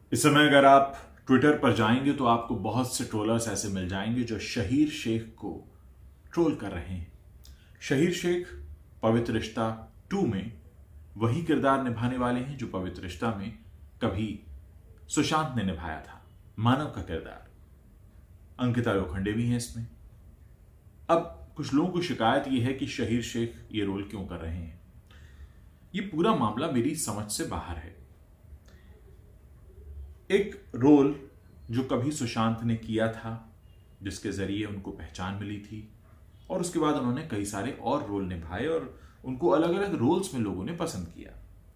इस समय अगर आप ट्विटर पर जाएंगे तो आपको बहुत से ट्रोलर्स ऐसे मिल जाएंगे जो शहीर शेख को ट्रोल कर रहे हैं। शहीर शेख पवित्र रिश्ता 2 में वही किरदार निभाने वाले हैं जो पवित्र रिश्ता में कभी सुशांत ने निभाया था, मानव का किरदार। अंकिता लोखंडे भी हैं इसमें। अब कुछ लोगों की शिकायत यह है कि शहीर शेख ये रोल क्यों कर रहे हैं। ये पूरा मामला मेरी समझ से बाहर है। एक रोल जो कभी सुशांत ने किया था, जिसके जरिए उनको पहचान मिली थी, और उसके बाद उन्होंने कई सारे और रोल निभाए और उनको अलग अलग रोल्स में लोगों ने पसंद किया।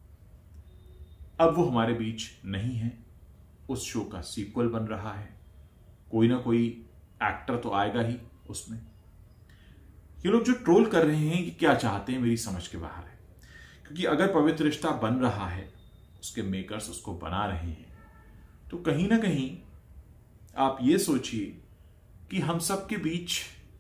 अब वो हमारे बीच नहीं है। उस शो का सीक्वल बन रहा है, कोई ना कोई एक्टर तो आएगा ही उसमें। ये लोग जो ट्रोल कर रहे हैं, ये क्या चाहते हैं, मेरी समझ के बाहर है। क्योंकि अगर पवित्र रिश्ता बन रहा है, उसके मेकर्स उसको बना रहे हैं, तो कहीं ना कहीं आप ये सोचिए कि हम सब के बीच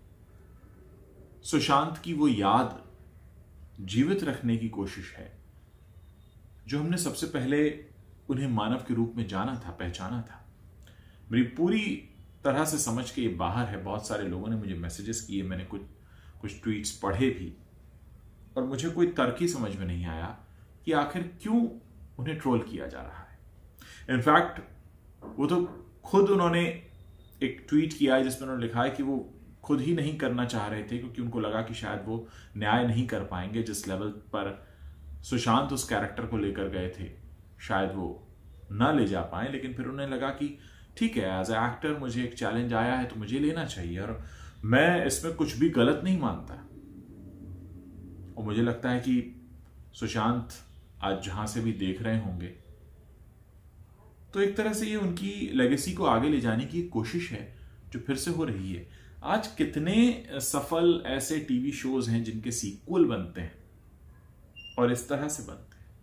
सुशांत की वो याद जीवित रखने की कोशिश है जो हमने सबसे पहले उन्हें मानव के रूप में जाना था, पहचाना था। मेरी पूरी तरह से समझ के ये बाहर है। बहुत सारे लोगों ने मुझे मैसेजेस किए, मैंने कुछ ट्वीट्स पढ़े भी, और मुझे कोई तर्क ही समझ में नहीं आया कि आखिर क्यों उन्हें ट्रोल किया जा रहा है। इनफैक्ट वो तो खुद उन्होंने एक ट्वीट किया है जिसमें उन्होंने लिखा है कि वो खुद ही नहीं करना चाह रहे थे क्योंकि उनको लगा कि शायद वो न्याय नहीं कर पाएंगे। जिस लेवल पर सुशांत उस कैरेक्टर को लेकर गए थे, शायद वो ना ले जा पाए। लेकिन फिर उन्हें लगा कि ठीक है, एज ए एक्टर मुझे एक चैलेंज आया है तो मुझे लेना चाहिए, और मैं इसमें कुछ भी गलत नहीं मानता। और मुझे लगता है कि सुशांत आज जहां से भी देख रहे होंगे, तो एक तरह से ये उनकी लेगेसी को आगे ले जाने की कोशिश है जो फिर से हो रही है। आज कितने सफल ऐसे टीवी शोज हैं जिनके सीक्वल बनते हैं और इस तरह से बनते हैं।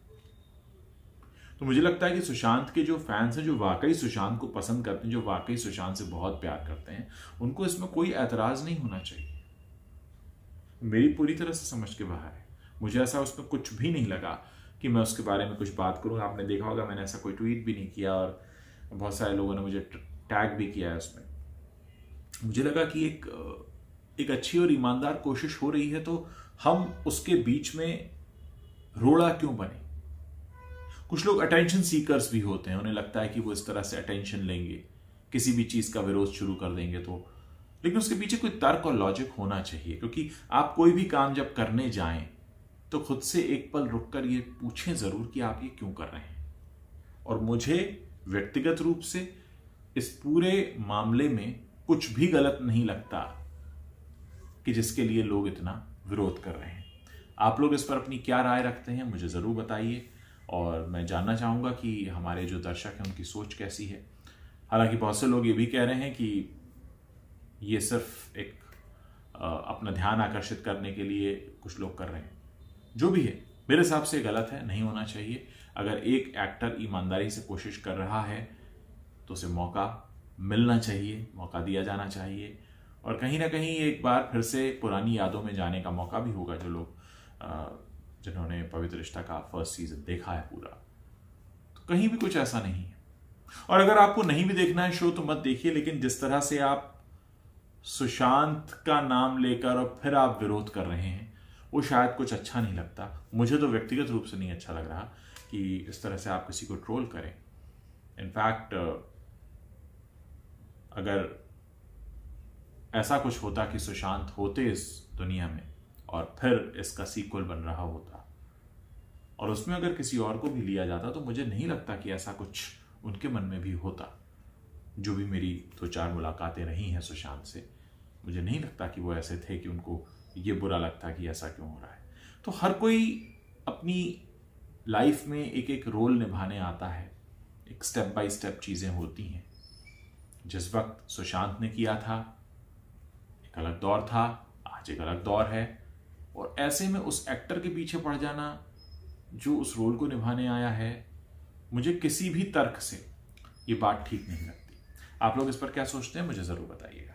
तो मुझे लगता है कि सुशांत के जो फैंस हैं, जो वाकई सुशांत को पसंद करते हैं, जो वाकई सुशांत से बहुत प्यार करते हैं, उनको इसमें कोई ऐतराज नहीं होना चाहिए। मेरी पूरी तरह से समझ के बाहर है। मुझे ऐसा उसमें कुछ भी नहीं लगा कि मैं उसके बारे में कुछ बात करूं। आपने देखा होगा मैंने ऐसा कोई ट्वीट भी नहीं किया, और बहुत सारे लोगों ने मुझे टैग भी किया है उसमें। मुझे लगा कि एक अच्छी और ईमानदार कोशिश हो रही है, तो हम उसके बीच में रोड़ा क्यों बने। कुछ लोग अटेंशन सीकर्स भी होते हैं, उन्हें लगता है कि वो इस तरह से अटेंशन लेंगे, किसी भी चीज का विरोध शुरू कर देंगे। तो लेकिन उसके पीछे कोई तर्क और लॉजिक होना चाहिए। क्योंकि आप कोई भी काम जब करने जाएं तो खुद से एक पल रुककर ये पूछें जरूर कि आप ये क्यों कर रहे हैं। और मुझे व्यक्तिगत रूप से इस पूरे मामले में कुछ भी गलत नहीं लगता कि जिसके लिए लोग इतना विरोध कर रहे हैं। आप लोग इस पर अपनी क्या राय रखते हैं, मुझे जरूर बताइए, और मैं जानना चाहूंगा कि हमारे जो दर्शक हैं उनकी सोच कैसी है। हालांकि बहुत से लोग ये भी कह रहे हैं कि ये सिर्फ एक अपना ध्यान आकर्षित करने के लिए कुछ लोग कर रहे हैं। जो भी है, मेरे हिसाब से गलत है, नहीं होना चाहिए। अगर एक एक्टर ईमानदारी से कोशिश कर रहा है तो उसे मौका मिलना चाहिए, मौका दिया जाना चाहिए, और कहीं ना कहीं एक बार फिर से पुरानी यादों में जाने का मौका भी होगा। जो लोग जिन्होंने पवित्र रिश्ता का फर्स्ट सीजन देखा है पूरा, तो कहीं भी कुछ ऐसा नहीं है। और अगर आपको नहीं भी देखना है शो तो मत देखिए, लेकिन जिस तरह से आप सुशांत का नाम लेकर और फिर आप विरोध कर रहे हैं, वो शायद कुछ अच्छा नहीं लगता। मुझे तो व्यक्तिगत रूप से नहीं अच्छा लग रहा कि इस तरह से आप किसी को ट्रोल करें। इनफैक्ट अगर ऐसा कुछ होता कि सुशांत होते इस दुनिया में और फिर इसका सीक्वल बन रहा होता और उसमें अगर किसी और को भी लिया जाता, तो मुझे नहीं लगता कि ऐसा कुछ उनके मन में भी होता। जो भी मेरी 2-4 मुलाकातें रही हैं सुशांत से, मुझे नहीं लगता कि वो ऐसे थे कि उनको ये बुरा लगता कि ऐसा क्यों हो रहा है। तो हर कोई अपनी लाइफ में एक एक रोल निभाने आता है, एक स्टेप बाय स्टेप चीजें होती हैं। जिस वक्त सुशांत ने किया था एक अलग दौर था, आज एक अलग दौर है, और ऐसे में उस एक्टर के पीछे पड़ जाना जो उस रोल को निभाने आया है, मुझे किसी भी तर्क से ये बात ठीक नहीं लगती। आप लोग इस पर क्या सोचते हैं, मुझे जरूर बताइएगा।